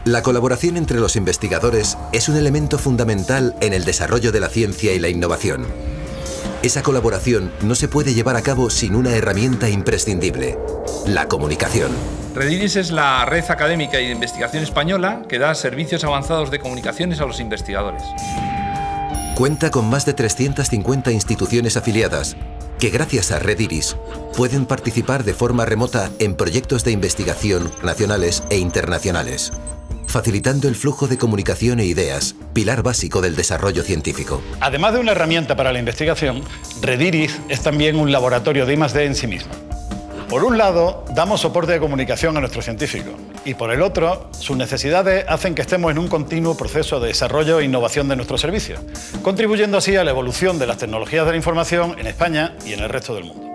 La colaboración entre los investigadores es un elemento fundamental en el desarrollo de la ciencia y la innovación. Esa colaboración no se puede llevar a cabo sin una herramienta imprescindible: la comunicación. Rediris es la red académica y de investigación española que da servicios avanzados de comunicaciones a los investigadores. Cuenta con más de 350 instituciones afiliadas que, gracias a Rediris, pueden participar de forma remota en proyectos de investigación nacionales e internacionales, facilitando el flujo de comunicación e ideas, pilar básico del desarrollo científico. Además de una herramienta para la investigación, Rediris es también un laboratorio de I+D en sí mismo. Por un lado, damos soporte de comunicación a nuestros científicos y por el otro, sus necesidades hacen que estemos en un continuo proceso de desarrollo e innovación de nuestros servicios, contribuyendo así a la evolución de las tecnologías de la información en España y en el resto del mundo.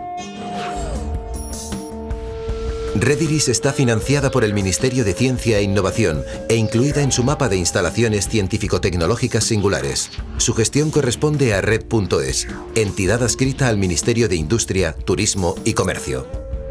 Rediris está financiada por el Ministerio de Ciencia e Innovación e incluida en su mapa de instalaciones científico-tecnológicas singulares. Su gestión corresponde a Red.es, entidad adscrita al Ministerio de Industria, Turismo y Comercio.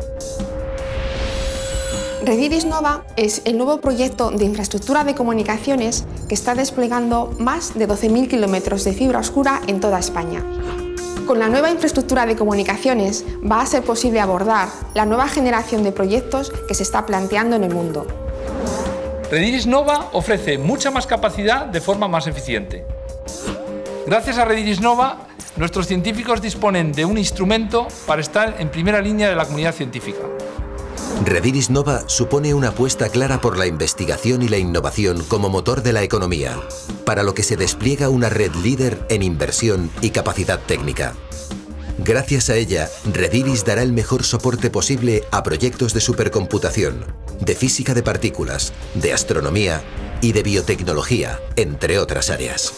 Rediris Nova es el nuevo proyecto de infraestructura de comunicaciones que está desplegando más de 12.000 kilómetros de fibra oscura en toda España. Con la nueva infraestructura de comunicaciones va a ser posible abordar la nueva generación de proyectos que se está planteando en el mundo. Rediris Nova ofrece mucha más capacidad de forma más eficiente. Gracias a Rediris Nova, nuestros científicos disponen de un instrumento para estar en primera línea de la comunidad científica. Rediris Nova supone una apuesta clara por la investigación y la innovación como motor de la economía, para lo que se despliega una red líder en inversión y capacidad técnica. Gracias a ella, Rediris dará el mejor soporte posible a proyectos de supercomputación, de física de partículas, de astronomía y de biotecnología, entre otras áreas.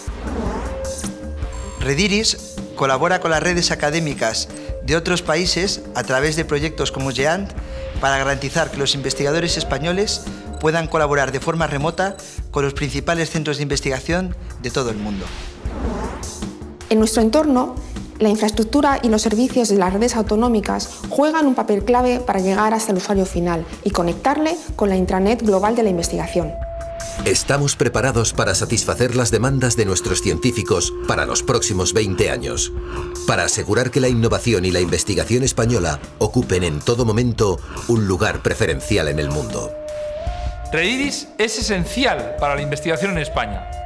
Rediris colabora con las redes académicas de otros países a través de proyectos como GEANT para garantizar que los investigadores españoles puedan colaborar de forma remota con los principales centros de investigación de todo el mundo. En nuestro entorno, la infraestructura y los servicios de las redes autonómicas juegan un papel clave para llegar hasta el usuario final y conectarle con la intranet global de la investigación. Estamos preparados para satisfacer las demandas de nuestros científicos para los próximos 20 años, para asegurar que la innovación y la investigación española ocupen en todo momento un lugar preferencial en el mundo. Rediris es esencial para la investigación en España.